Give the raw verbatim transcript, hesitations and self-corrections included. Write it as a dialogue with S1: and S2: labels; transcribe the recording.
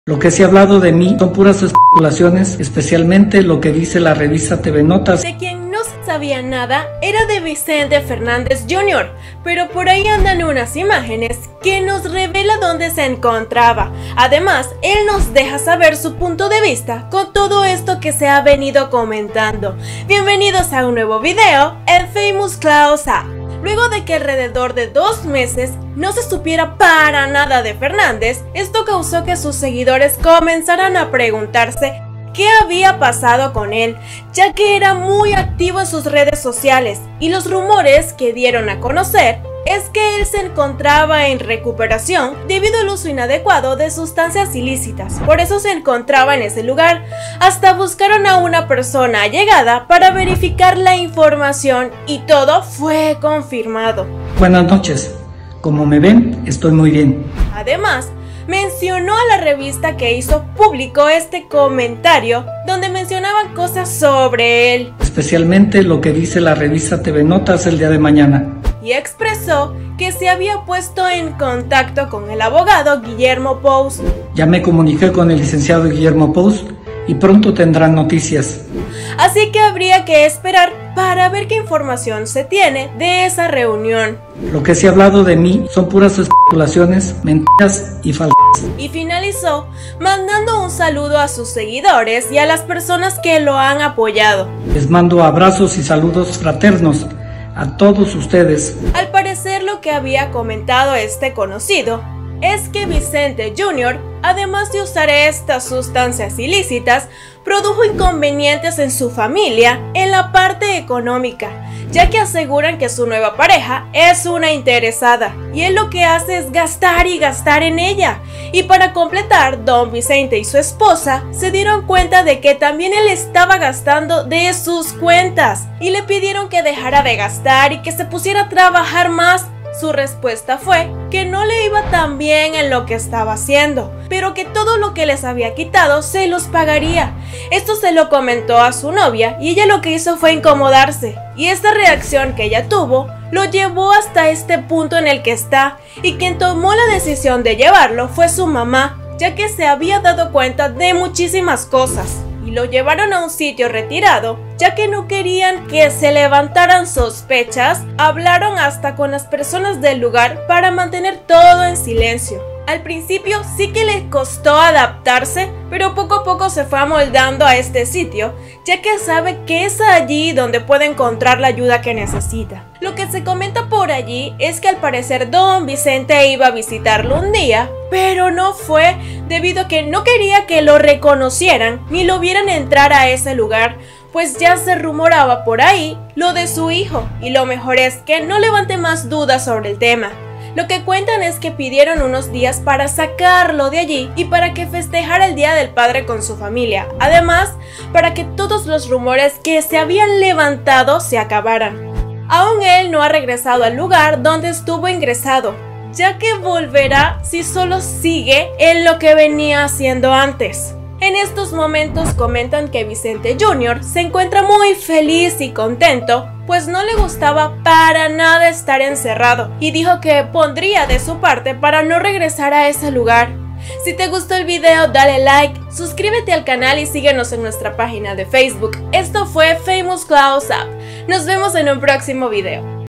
S1: Lo que se ha hablado de mí son puras especulaciones, especialmente lo que dice la revista T V Notas.
S2: De quien no sabía nada era de Vicente Fernández junior, pero por ahí andan unas imágenes que nos revela dónde se encontraba. Además, él nos deja saber su punto de vista con todo esto que se ha venido comentando. Bienvenidos a un nuevo video en Famous Clouds Up. Luego de que alrededor de dos meses no se supiera para nada de Fernández, esto causó que sus seguidores comenzaran a preguntarse qué había pasado con él, ya que era muy activo en sus redes sociales, y los rumores que dieron a conocer es que él se encontraba en recuperación debido al uso inadecuado de sustancias ilícitas. Por eso se encontraba en ese lugar. Hasta buscaron a una persona allegada para verificar la información y todo fue confirmado.
S1: Buenas noches. Como me ven, estoy muy bien.
S2: Además, mencionó a la revista que hizo público este comentario donde mencionaban cosas sobre él,
S1: Especialmente lo que dice la revista T V Notas el día de mañana.
S2: y expresó que se había puesto en contacto con el abogado Guillermo Pous.
S1: Ya me comuniqué con el licenciado Guillermo Pous y pronto tendrán noticias.
S2: Así que habría que esperar para ver qué información se tiene de esa reunión.
S1: Lo que se ha hablado de mí son puras especulaciones, mentiras y falsas.
S2: Y finalizó mandando un saludo a sus seguidores y a las personas que lo han apoyado.
S1: Les mando abrazos y saludos fraternos a todos ustedes.
S2: Al parecer, lo que había comentado este conocido es que Vicente junior, además de usar estas sustancias ilícitas, produjo inconvenientes en su familia en la parte económica, ya que aseguran que su nueva pareja es una interesada y él lo que hace es gastar y gastar en ella. Y para completar, don Vicente y su esposa se dieron cuenta de que también él estaba gastando de sus cuentas y le pidieron que dejara de gastar y que se pusiera a trabajar más. Su respuesta fue que no le iba tan bien en lo que estaba haciendo, pero que todo lo que les había quitado se los pagaría. Esto se lo comentó a su novia y ella lo que hizo fue incomodarse, y esta reacción que ella tuvo lo llevó hasta este punto en el que está, y quien tomó la decisión de llevarlo fue su mamá, ya que se había dado cuenta de muchísimas cosas. Y lo llevaron a un sitio retirado, ya que no querían que se levantaran sospechas. Hablaron hasta con las personas del lugar para mantener todo en silencio. Al principio sí que les costó adaptarse, pero poco a poco se fue amoldando a este sitio, ya que sabe que es allí donde puede encontrar la ayuda que necesita. Lo que se comenta por allí es que al parecer don Vicente iba a visitarlo un día, pero no fue debido a que no quería que lo reconocieran ni lo vieran entrar a ese lugar, pues ya se rumoraba por ahí lo de su hijo, y lo mejor es que no levante más dudas sobre el tema. Lo que cuentan es que pidieron unos días para sacarlo de allí y para que festejara el Día del Padre con su familia. Además, para que todos los rumores que se habían levantado se acabaran. Aún él no ha regresado al lugar donde estuvo ingresado, ya que volverá si solo sigue en lo que venía haciendo antes. En estos momentos comentan que Vicente junior se encuentra muy feliz y contento, pues no le gustaba para nada estar encerrado y dijo que pondría de su parte para no regresar a ese lugar. Si te gustó el video, dale like, suscríbete al canal y síguenos en nuestra página de Facebook. Esto fue Famous Clouds Up. Nos vemos en un próximo video.